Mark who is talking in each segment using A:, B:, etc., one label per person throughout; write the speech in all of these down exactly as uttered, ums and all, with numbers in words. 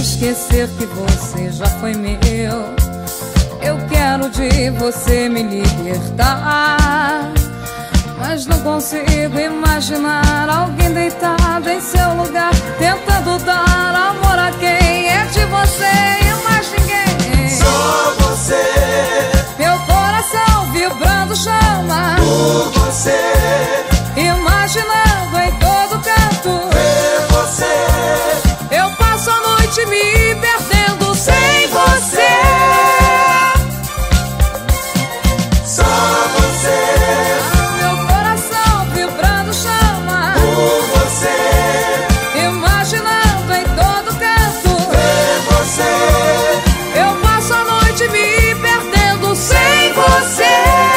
A: esquecer que você já foi meu. Eu quero de você me libertar, mas não consigo imaginar alguém deitado em seu lugar, tentando dar amor a quem é de você e mais ninguém.
B: Só você.
A: Meu coração vibrando chama
B: Por você.
A: Imaginando em todo canto
B: Ver você.
A: Eu passo a noite me perdendo sem você.
B: Só você.
A: Meu coração vibrando chama
B: Por você.
A: Imaginando em todo canto
B: Ver você.
A: Eu passo a noite me perdendo sem você.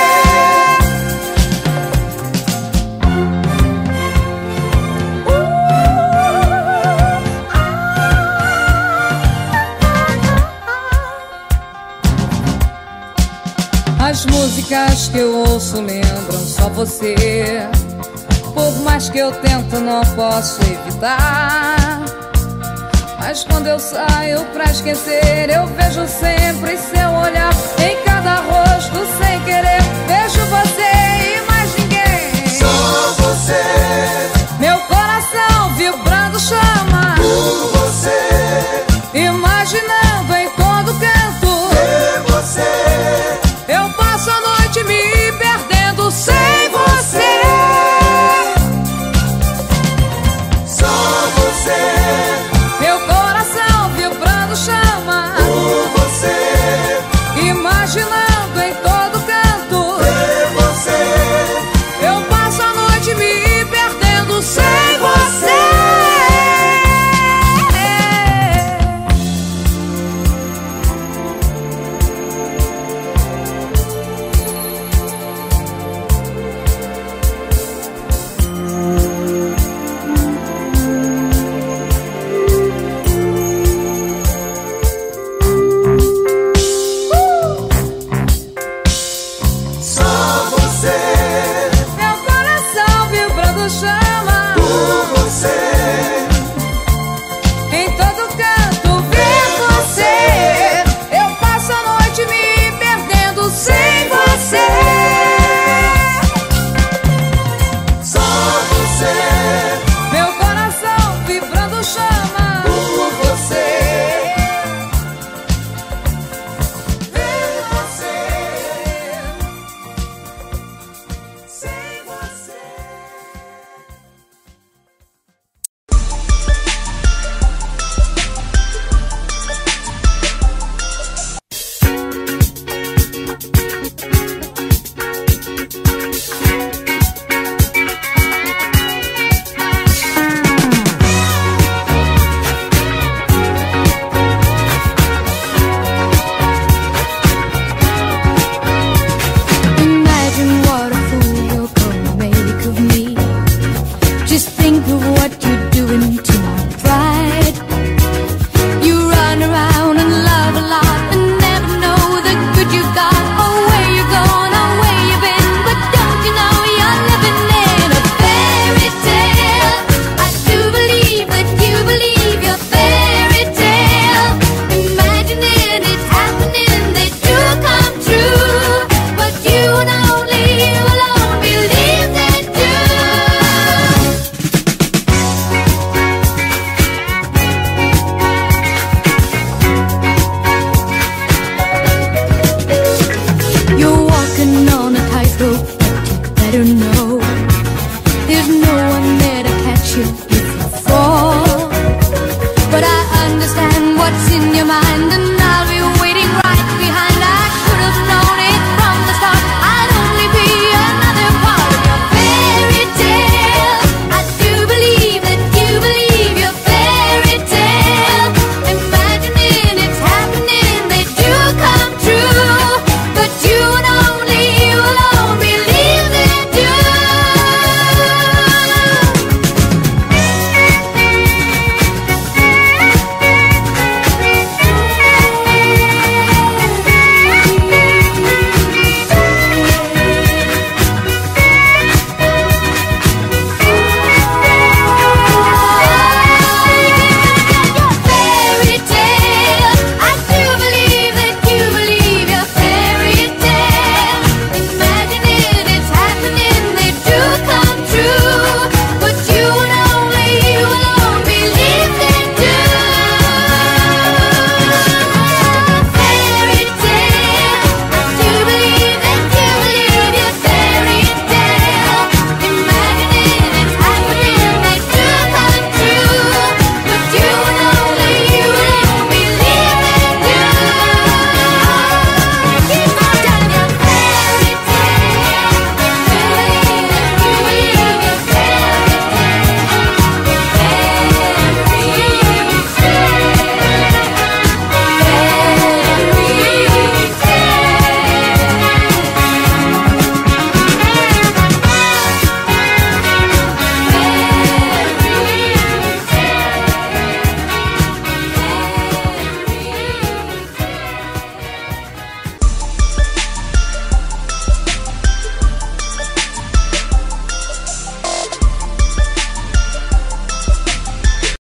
A: As músicas que eu ouço lembram só você. Por mais que eu tento, não posso evitar. Mas quando eu saio pra esquecer, eu vejo sempre seu olhar em cada rosto sem querer. Vejo você e mais ninguém.
B: Só você.
A: Meu coração vibrando chama
B: Por você.
A: Imaginando em todo canto
B: Ver você.
A: Eu passo a noite me perdendo sem você.
B: Só você.